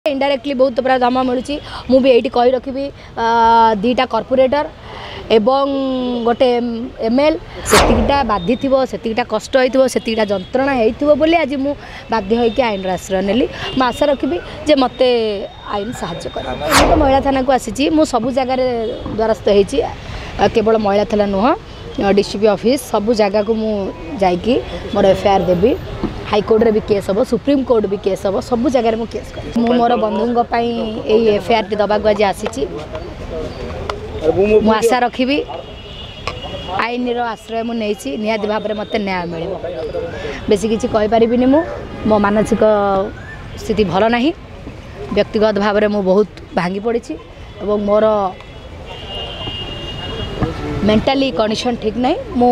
Indirectly बहुत पूरा धम मिलूँ मुझे ये कही रखी दीटा कॉर्पोरेटर एवं गोटे एमएल सेतिकिटा बाधी थी सेतिकिटा कष्ट होता सेतिकिटा जंत्रणा होती बोली आज मुझे बाध्य होकर आईन आश्रय नेली मैं आशा रखी जे मत आईन साहाय्य कर तो महिला थाना को आसी मु सबू जगार द्वारस्थ होती केवल महिला थाना नुह डीसीपी ऑफिस सबू जगह को मुझे मोर एफआईआर देवी हाईकोर्ट रे भी केस हम सुप्रीम कोर्ट भी केस हम सब जगह में केस कर मोर बंधुओं एफआईआर टी दबाक आज आसी मु आशा रखी आईन आश्रय मुझे निहाती भाव में मत न्याय मिल बेसी किसी कहीपरि मो मानसिक स्थिति भल ना व्यक्तिगत भाव में मु बहुत भांगी पड़ी और मोर मेंटली कंडीशन ठीक नहीं मु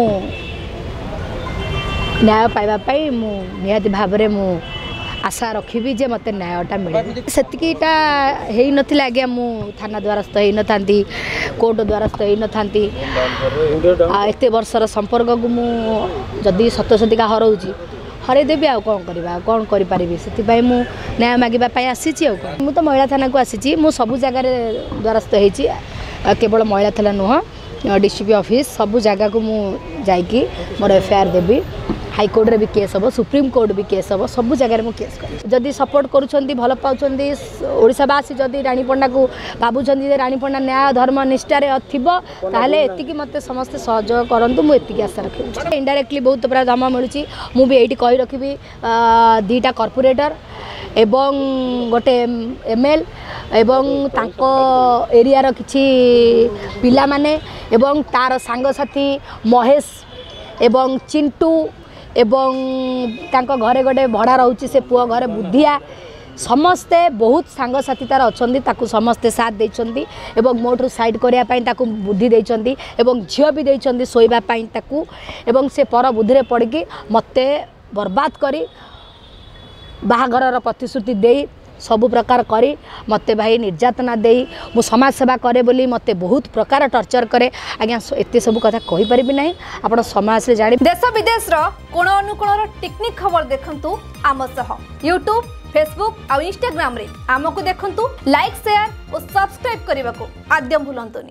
न्याय पाइबापी निहाती भाव में मु आशा रखी जे मत न्यायटा मिले सेतिकिटा हो नाला आज्ञा मु थाना द्वारस्थ हो न था कोर्ट द्वारस्थ हो न था एत वर्षर संपर्क को मुझे सत्यसतिका हराऊँगी हरदेवी आ कौन करवा कौन करी से न्याय मांगापी आसी मु तो महिला थाना को आसी मु सबू जगार द्वारस्थ होती केवल महिला थाना नुह डीसीपी ऑफिस सबू जगह को मुझे मोर एफआईआर देवी हाईकोर्ट रे भी केस हम सुप्रीम कोर्ट भी केस हम सब जगह में केस कर जदि सपोर्ट करुँच भल पाँच ओडावासी जदि रानीपंडा को भावुं रानीपंडा न्याय धर्म निष्ठार ताले एतिकी मत समस्त सहयोग करूँ मुझे आशा रखी इनडायरेक्टली बहुत पूरा धम मिलूँ मुझे ये कही रखी दीटा कॉर्पोरेटर एवं गोटे एमएल एवं तांको एरिया किछि पिला माने एवं तार सांगसाथी महेश एवं चिंटू एवं तांको घरे गोटे भड़ा रोचे से पुओ घरे बुद्धिया समस्ते बहुत सांगसाथी तार अच्छा ताकू समस्ते साथ देइछंती एवं मोठू साइड करने ताकू बुद्धि देइछंती एवं झियो भी देइछंती सोइबापाई ताकू एवं से पर बुद्धि रे पड़की मते बर्बाद करी बाहाघर प्रतिश्रुति दे सबु प्रकार करी मते भाई निर्यातना दे मु समाज सेवा करे बोली मते बहुत प्रकार टर्चर करे आज्ञा एते सब कथा कहि परिबि नाही आपण समाज से जानि देश विदेश रो कोण अनुकोण टेक्निक खबर देखंतु आम सह यूट्यूब फेसबुक और इंस्टाग्राम रे आमको देखंतु लाइक शेयर और सब्सक्राइब करने को आद्यम भूलंतुनि।